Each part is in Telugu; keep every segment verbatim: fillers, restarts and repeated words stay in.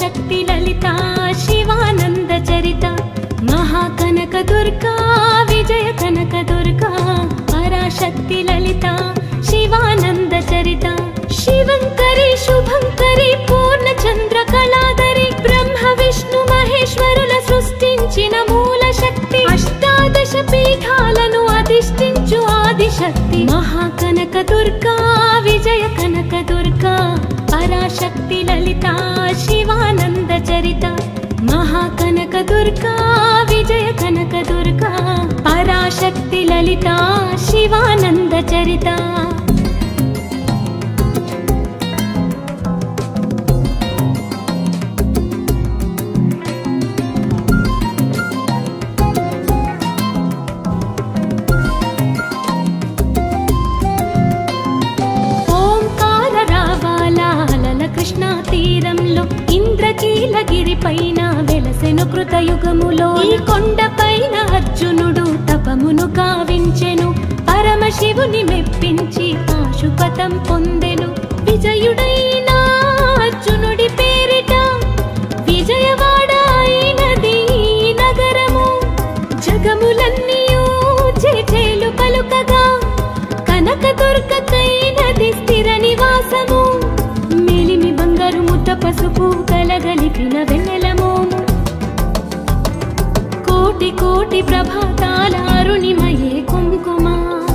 పరాశక్తి లలిత శివానంద చరిత మహాకనక దుర్గా విజయ కనక దుర్గా పరాశక్తి లలిత శివానంద చరిత శివంకరి శుభంకరి పూర్ణ చంద్ర కళాధరి బ్రహ్మ విష్ణు మహేశ్వరుల సృష్టించిన మూల శక్తి అష్టాదశ పీఠాలను అధిష్ఠించు ఆదిశక్తి మహాకనక దుర్గా విజయ కనక దుర్గా పరాశక్తి లలిత శివానంద చరిత మహాకనక దుర్గా విజయ కనక దుర్గా పరాశక్తి లలిత శివానంద చరిత కృష్ణా తీరంలో ఇంద్రకీలగిరి పైన వెలసెను కృతయుగములో ఈ కొండ పైన అర్జునుడు తపమును కావించెను పరమశివుని మెప్పించి పాశుపతం పొందెను విజయుడైన అర్జునుడి పేరిట విజయవాడ అయినది నగరము జగములన్నీయూ జేజేలు పలుకగా కనక దుర్గకైనది స్థిర నివాసము మేలిమి బంగారు ముద్ద పసుపు కలగలిపిన వెన్నెలమోము కోటి కోటి ప్రభాతాల అరుణిమయే కుంకుమ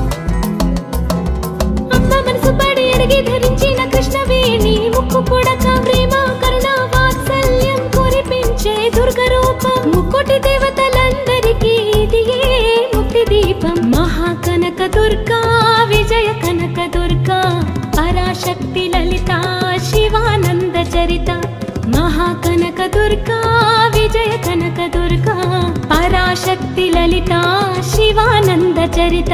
అమ్మ మనసు పడి అడిగి ధరించిన కృష్ణవేణి ముక్కు పుడక ప్రేమ కరుణ వాత్సల్యం కురిపించే దుర్గ రూపం ముక్కోటి దేవతలందరికీ ఇదియే ముక్తి దీపం మహాకనక దుర్గా విజయ కనక దుర్గా పరాశక్తి లలిత శివానంద చరిత మహాకనక దుర్గా విజయ కనక దుర్గా పరాశక్తి లలిత శివానంద చరిత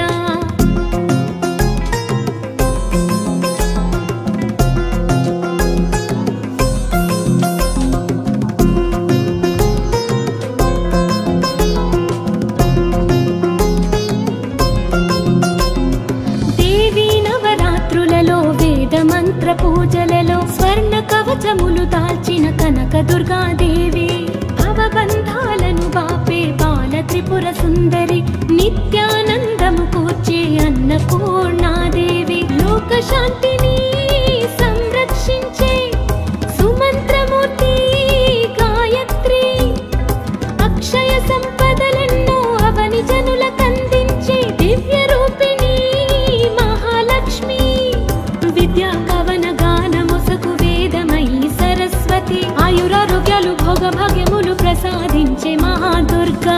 మంత్ర పూజలలో స్వర్ణ కవచములు దాల్చిన కనక దుర్గాదేవి భవబంధాలను బాపే బాల త్రిపుర సుందరి నిత్యానందము కూర్చే అన్నపూర్ణాదేవి లోక శాంతిని సంరక్షించే సుమంత్రమూర్తి గాయత్రి అక్షయ సంపదలెన్నో అవని జనులకందించే దివ్య రూపిణి మహాలక్ష్మి విద్యా కవన గానముసకు వేదమయీ సరస్వతి ఆయురారోగ్యాలు భోగ భాగ్యములు ప్రసాదించే మహాదుర్గా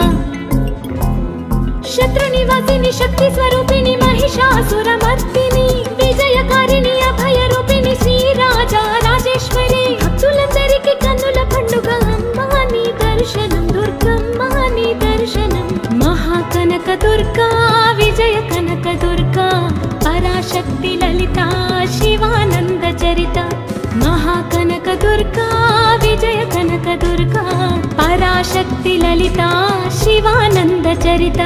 శత్రు నివాసిని శక్తి స్వరూపిణి మహిషాసురమర్దిని విజయకారిణి అభయ రూపిణి శ్రీరాజా రాజేశ్వరి భక్తులందరికీ కన్నుల పండుగ అమ్మా నీ దర్శనం దుర్గమ్మ నీ దర్శనం మహాకనక దుర్గా విజయ కనక దుర్గా పరాశక్తి లలిత శివానంద చరిత మహాకనక దుర్గా విజయ కనక దుర్గా పరాశక్తి లలిత శివానంద చరిత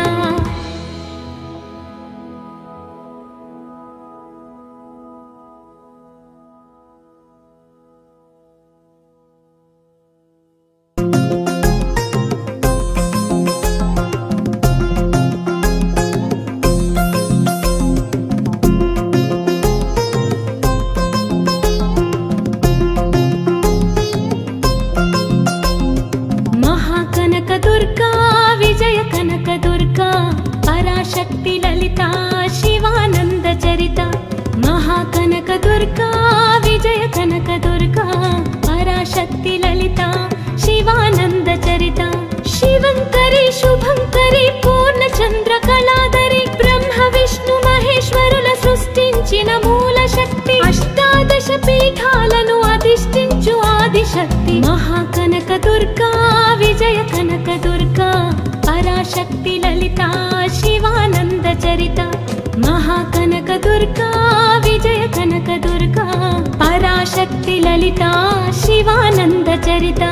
దుర్గా విజయ కనక దుర్గా పరాశక్తి లలిత శివానంద చరిత మహాకనక దుర్గా విజయ కనక దుర్గా పరాశక్తి లలిత శివానంద చరిత శివంకరి శుభంకరి పూర్ణ చంద్ర కళాధరి బ్రహ్మ విష్ణు మహేశ్వరుల సృష్టించిన మూల శక్తి అష్టాదశ పీఠాలను అధిష్ఠించు ఆదిశక్తి మహాకనక దుర్గా విజయ కనక దుర్గా పరాశక్తి లలిత శివానంద చరిత మహాకనక దుర్గా విజయ కనక దుర్గా పరాశక్తి లలిత శివానంద చరిత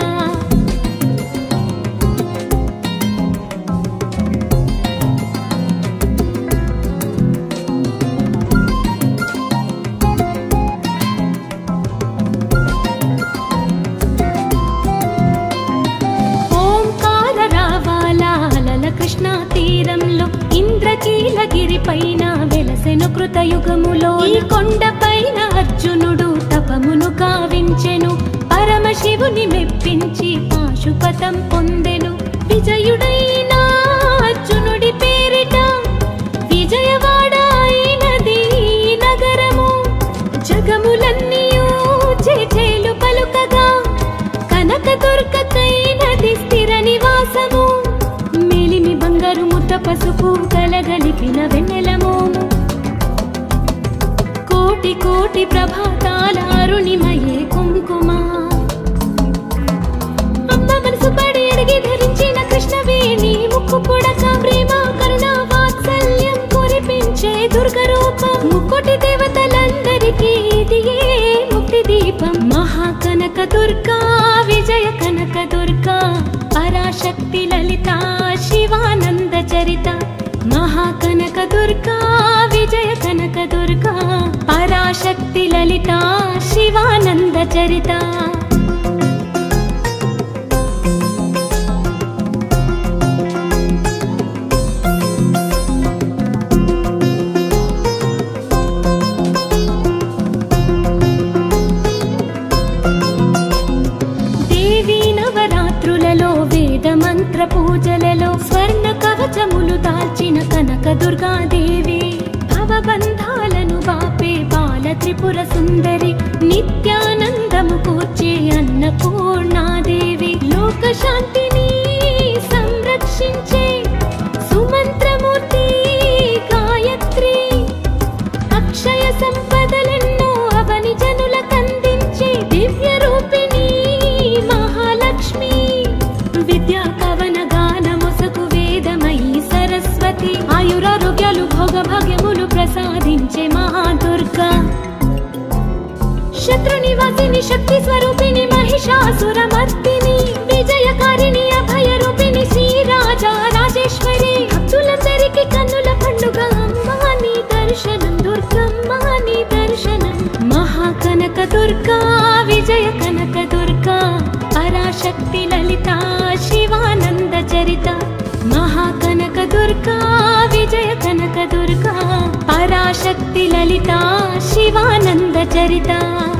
ఇంద్రకీలగిరి పైన వెలసెను కృతయుగములో ఈ కొండ పైన అర్జునుడు తపమును కావించెను పరమశివుని మెప్పించి పాశుపతం పొందెను విజయుడైన అర్జునుడి పేరిట విజయవాడ అయినది నగరము జగములన్నీయూ చేచేలు పలుకగా కనకదుర్గకైనది స్థిర నివాసము మేలిమి బంగారు ముద్ద పసుపు కలగలిపిన వెన్నెలమోము కోటి కోటి ప్రభాతాల అరుణిమయే కుంకుమ అమ్మ మనసు పడి అడిగి ధరించిన కృష్ణవేణి ముక్కు పుడక ప్రేమ కరుణ వాత్సల్యం కురిపించే దుర్గ రూపం ముక్కోటి దేవతలందరికీ ఇదియే ముక్తి దీపం మహాకనక దుర్గా విజయ కనక దుర్గా పరాశక్తి లలిత శివానంద చరిత మహాకనక దుర్గా విజయ కనక దుర్గా పరాశక్తి లలిత శివానంద చరిత మంత్ర పూజలలో స్వర్ణ కవచములు దాల్చిన కనక దుర్గాదేవి భవబంధాలను బాపే బాల త్రిపుర సుందరి నిత్యానందము కూర్చే అన్నపూర్ణాదేవి లోక శాంతిని సంరక్షించే సుమంత్రమూర్తి గాయత్రి అక్షయ సంపదలెన్నో అవని జనులకందించే దివ్య రూపిణి మహాలక్ష్మి విద్యా కవన గాన మొసకు వేదమయీ సరస్వతి ఆయురారోగ్యాలు భోగ భాగ్యములు ప్రసాదించే మహాదుర్గా శత్రు నివాసిని శక్తి స్వరూపిణి మహిషాసురమర్దిని విజయకారిణి అభయ రూపిణి శ్రీ రాజా రాజేశ్వరి భక్తులందరికీ కన్నుల పండుగ అమ్మా నీ దర్శనం దుర్గమ్మ నీ దర్శనం మహాకనక దుర్గా విజయ కనక దుర్గా పరాశక్తి లలిత శివానంద చరిత మహాకనక దుర్గా విజయ కనక దుర్గా పరాశక్తి లలిత శివానంద చరిత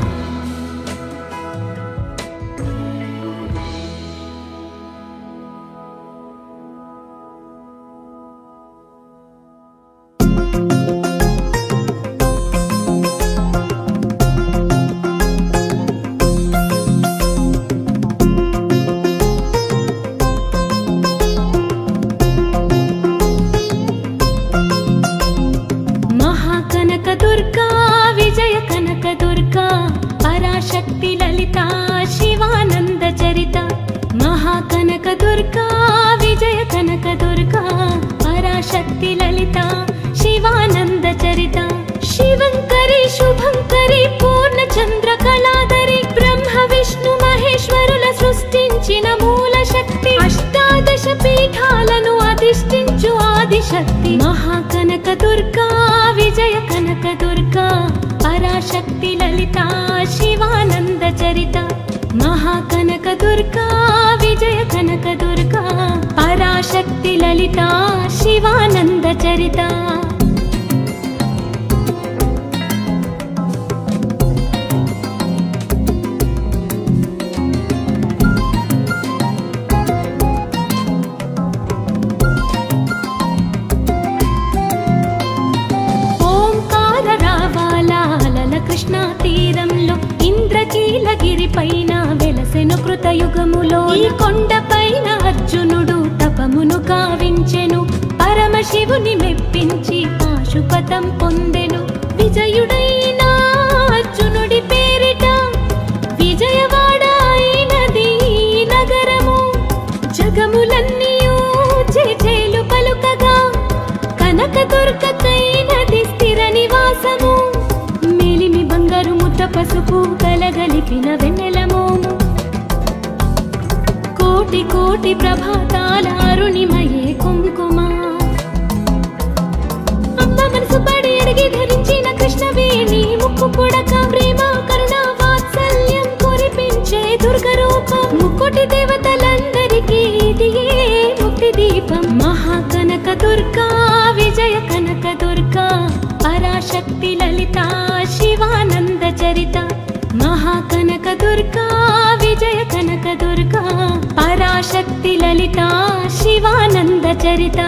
దుర్గా విజయ కనక దుర్గా పరాశక్తి లలిత శివానంద చరిత మహాకనక దుర్గా విజయ కనక దుర్గా పరాశక్తి లలిత శివానంద చరిత శివంకరి శుభంకరి పూర్ణచంద్ర కళాధరి బ్రహ్మ విష్ణు మహేశ్వరుల సృష్టించిన మూల శక్తి అష్టాదశ పీఠాలను అధిష్ఠించు ఆదిశక్తి మహాకనక దుర్గా విజయ కనక దుర్గా పరాశక్తి లలిత శివానంద చరిత మహాకనక దుర్గా విజయ కనక దుర్గా పరాశక్తి లలిత శివానంద చరిత కృష్ణా తీరంలో ఇంద్రకీలగిరి పైన వెలసెను కృతయుగములో ఈ కొండ పైన అర్జునుడు తపమును కావించెను పరమశివుని మెప్పించి పాశుపతం పొందెను విజయుడైన అర్జునుడి పేరిట విజయవాడ అయినది నగరము జగములన్నీయూ చేచేలు పలుకగా కనకదుర్గకైనది స్థిర నివాసము మేలిమి బంగారు ముద్ద పసుపు కలగలిపిన వెన్నెలమోము కోటి కోటి ప్రభాతాల అరుణిమయే కుంకుమ అమ్మ మనసు పడి అడిగి ధరించిన కృష్ణవేణి ముక్కు పుడక ప్రేమ కరుణ వాత్సల్యం కురిపించే దుర్గ రూపం ముక్కోటి దేవతలందరికీ ఇదియే ముక్తి దీపం మహాకనక దుర్గా విజయ కనక చరిత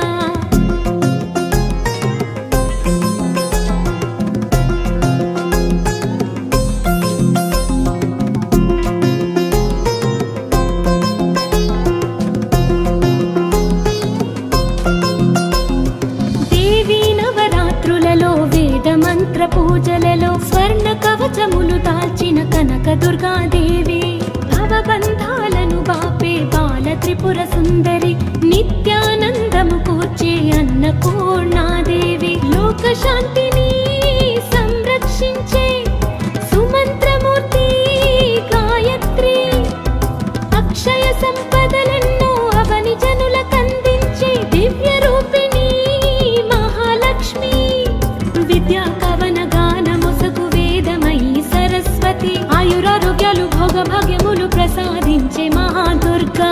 మంత్ర పూజలలో స్వర్ణ కవచములు దాల్చిన కనక దుర్గాదేవి భవబంధాలను బాపే బాల త్రిపుర సుందరి నిత్యానందము కూర్చే అన్నపూర్ణాదేవి లోక శాంతిని సంరక్షించే సుమంత్రమూర్తి గాయత్రి అక్షయ సంపదలెన్నో అవని జనులకందించే దివ్య రూపిణి మహాలక్ష్మి విద్యా కవన గానముసగు వేదమయీ సరస్వతి ఆయురారోగ్యాలు భోగభాగ్యములు ప్రసాదించే మహాదుర్గా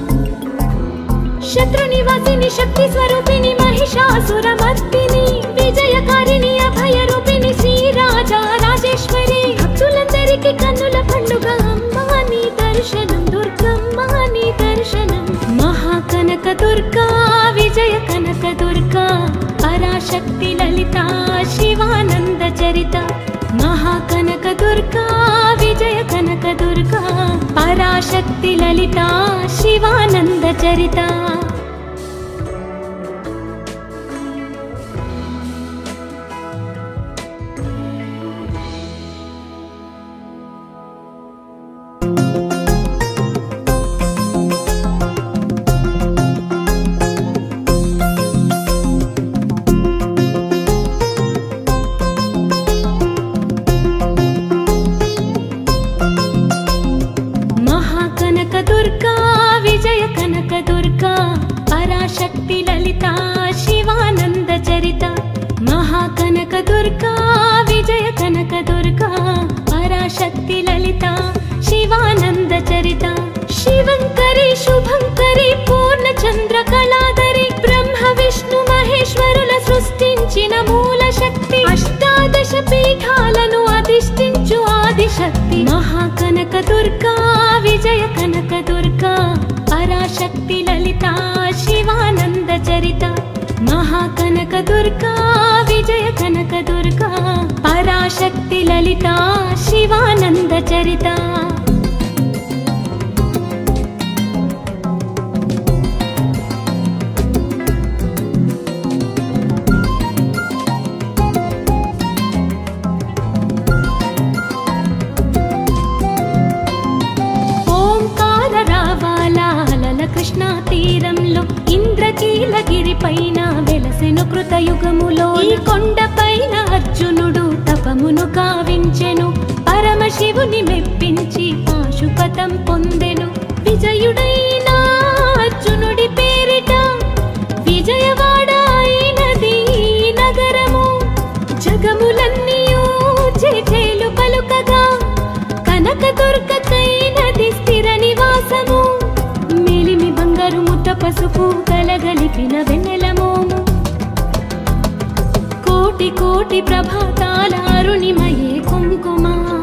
శత్రు నివాసిని శక్తి స్వరూపిణి మహిషాసురమర్దిని విజయకారిణి అభయ రూపిణి శ్రీరాజా రాజేశ్వరి భక్తులందరికీ కన్నుల పండుగ అమ్మా నీ దర్శనం దుర్గమ్మ నీ దర్శనం మహాకనక దుర్గా విజయ కనక దుర్గా పరాశక్తి లలితా శివానంద చరిత మహాకనక దుర్గా విజయ కనక దుర్గా పరాశక్తి లలితా శివానంద చరిత పరాశక్తి లలితా శివానంద చరిత మహాకనక దుర్గా విజయ కనక దుర్గా పరాశక్తి లలితా శివానంద చరిత శివంకరి శుభంకరి పూర్ణ చంద్ర కళాధరి బ్రహ్మ విష్ణు మహేశ్వరుల సృష్టించిన మూల శక్తి అష్టాదశ పీఠాలను అధిష్ఠించు ఆదిశక్తి మహాకనక దుర్గా విజయ కనక దుర్గా పరాశక్తి లలితా శివానంద చరిత మహాకనక దుర్గా విజయ కనక దుర్గా పరాశక్తి లలితా శివానంద చరిత కృష్ణా తీరంలో ఇంద్రకీలగిరి పైన వెలసెను కృతయుగములో ఈ కొండ పైన అర్జునుడు తపమును గావించెను పరమశివుని మెప్పించి పాశుపతం పొందెను విజయుడైన అర్జునుడి పేరిట విజయవాడ అయినది నగరము జగములన్నీయూ చేచేలు పలుకగా కనక దుర్గకైనది స్థిర నివాసము మేలిమి బంగారు ముద్ద పసుపు కలగలిపిన వెన్నెల మోము కోటి కోటి ప్రభాతాల అరుణిమయే కుంకుమ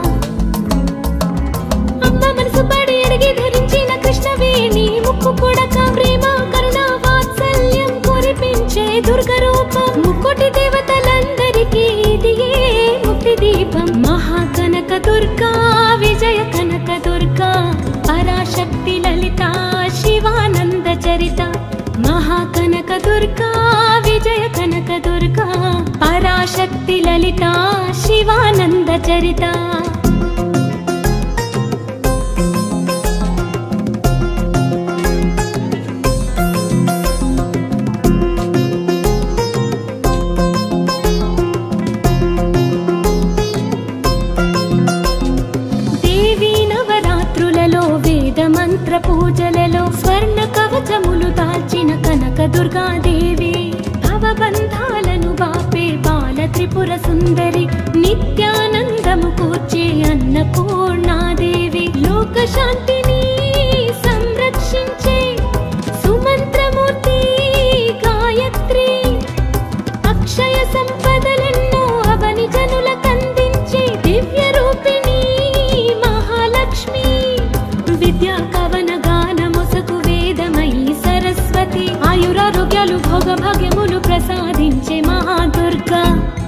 అమ్మ మనసు పడి అడిగి ధరించిన కృష్ణవేణి ముక్కు పుడక ప్రేమ కరుణ వాత్సల్యం కురిపించే దుర్గ రూపం ముక్కోటి దేవతలందరికీ ఇదియే ముక్తి దీపం మహాకనక దుర్గా విజయ కనక దుర్గా పరాశక్తి లలితా శివానంద చరిత మహాకనక దుర్గా విజయ కనక దుర్గా పరాశక్తి లలితా శివానంద చరిత మంత్ర పూజలలో స్వర్ణ కవచములు దాల్చిన కనక దుర్గాదేవి భవబంధాలను బాపే బాల త్రిపుర సుందరి నిత్యానందము కూర్చే అన్నపూర్ణాదేవి లోక శాంతిని సంరక్షించే సుమంత్రమూర్తి గాయత్రి అక్షయ సంపదలెన్నో అవని జనులకందించే దివ్య రూపిణి మహాలక్ష్మి విద్యా కవన గానముసగు వేదమయీ సరస్వతి ఆయురారోగ్యాలు భోగభాగ్యములు ప్రసాదించే మహాదుర్గా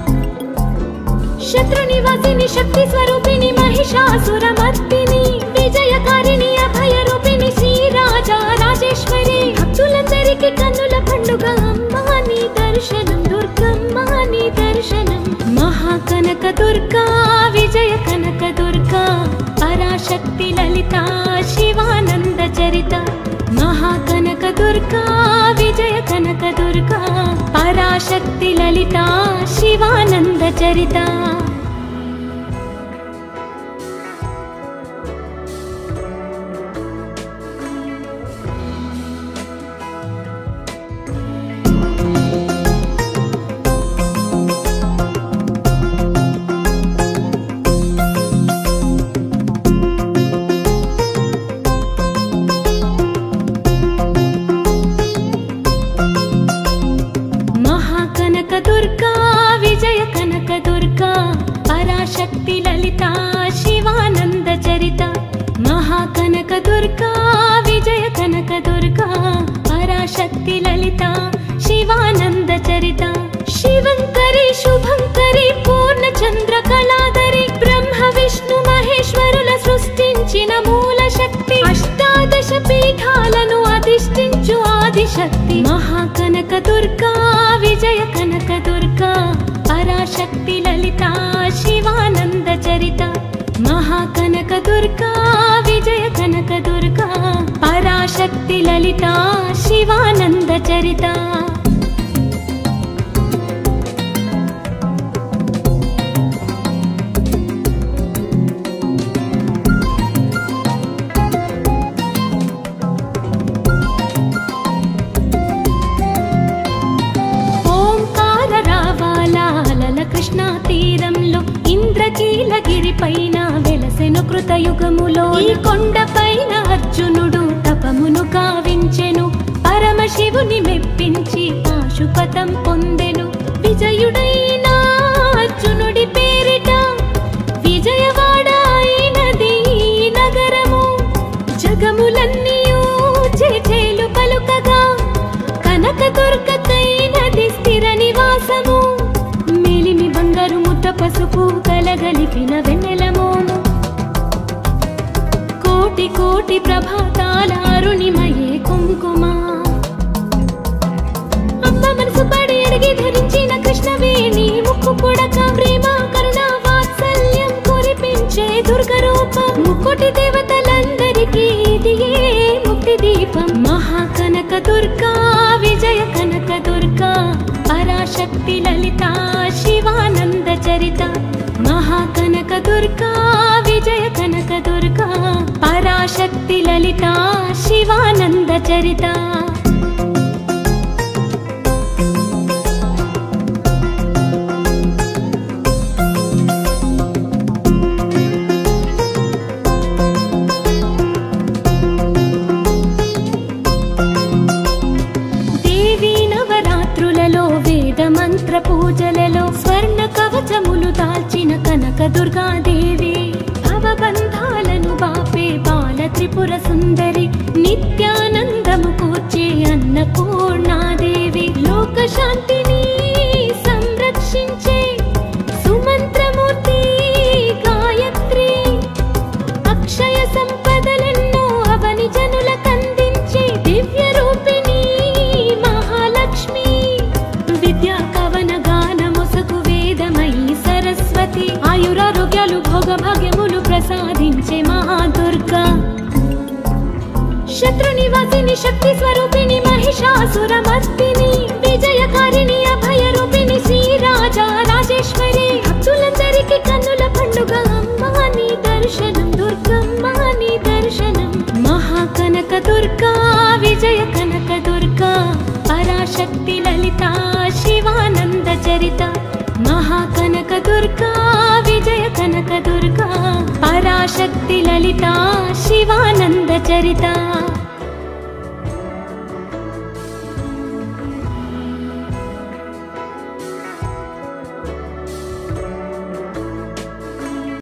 శత్రునివాసిని శక్తి స్వరూపిణి మహిషాసురమర్దిని విజయకారిణి అభయ రూపిణి శ్రీరాజ రాజేశ్వరి భక్తులందరికీ కన్నుల పండుగ అమ్మా నీ దర్శనం దుర్గమ్మ నీ దర్శనం మహాకనక దుర్గా విజయ కనక దుర్గా పరాశక్తి లలిత శివానంద చరిత మహాకనక దుర్గా విజయ కనక దుర్గా పరాశక్తి లలిత శివానంద చరిత దుర్గా విజయ కనక దుర్గా పరాశక్తి లలిత శివానంద చరిత మహాకనక దుర్గా విజయ కనక దుర్గా పరాశక్తి లలిత శివానంద చరిత శివంకరి శుభంకరి పూర్ణ చంద్ర కళాధరి బ్రహ్మ విష్ణు మహేశ్వరుల సృష్టించిన మూల శక్తి అష్టాదశ పీఠాలను అధిష్ఠించు ఆదిశక్తి మహాకనక దుర్గా విజయ కనక దుర్గా పరాశక్తి లలిత శివానంద చరిత మహాకనక దుర్గా విజయ కనక దుర్గా పరాశక్తి లలిత శివానంద చరిత కృష్ణా తీరంలో ఇంద్రకీలగిరి పైన వెలసెను కృతయుగములో ఈ కొండ పైన అర్జునుడు తపమును గావించెను పరమశివుని మెప్పించి పాశుపతం పొందెను విజయుడైన అర్జునుడి పేరిట విజయవాడ అయినది నగరము జగములన్నీయూ చేచేలు పలుకగా కనక దుర్గకైనది స్థిర నివాసము బంగారు ముద్ద పసుపు కలగలిపిన వెన్నెలమోము కోటి కోటి ప్రభాతాల అరుణిమయే కుంకుమ అమ్మ మనసు పడి అడిగి ధరించిన కృష్ణవేణి ముక్కు పుడక ప్రేమ కరుణ వాత్సల్యం కురిపించే దుర్గ రూపం ముక్కోటి దేవతలందరికీ ఇది ముక్తి దీపం మహాకనక దుర్గా విజయ కనక దుర్గా పరాశక్తి లలిత శివానంద చరిత మహాకనక దుర్గా విజయ కనక దుర్గా పరాశక్తి లలిత శివానంద చరిత మంత్ర పూజలలో స్వర్ణ కవచములు దాల్చిన కనక దుర్గాదేవి భవబంధాలను బాపే బాల త్రిపుర సుందరి నిత్యానందము కూర్చే అన్నపూర్ణాదేవి లోక శాంతిని సంరక్షించే సుమంత్రమూర్తి గాయత్రి అక్షయ సంపదలెన్నో అవని జనులకందించే దివ్య రూపిణి మహాలక్ష్మి విద్యా కవన గాన మొసగు వేదమయీ సరస్వతి ఆయురారోగ్యాలు భోగభాగ్యములు ప్రసాదించే మహాదుర్గా శత్రునివాసిని శక్తి స్వరూపిణి మహిషాసురమర్దిని విజయకారిణి అభయ రూపిణి శ్రీరాజ రాజేశ్వరి భక్తులందరికీ కన్నుల పండుగ అమ్మా నీ దర్శనం దుర్గమ్మ నీ దర్శనం మహాకనక దుర్గా విజయ కనక దుర్గా పరాశక్తి లలిత శివానంద చరిత మహాకనక దుర్గా విజయ కనక దుర్గా పరాశక్తి లలిత శివానంద చరిత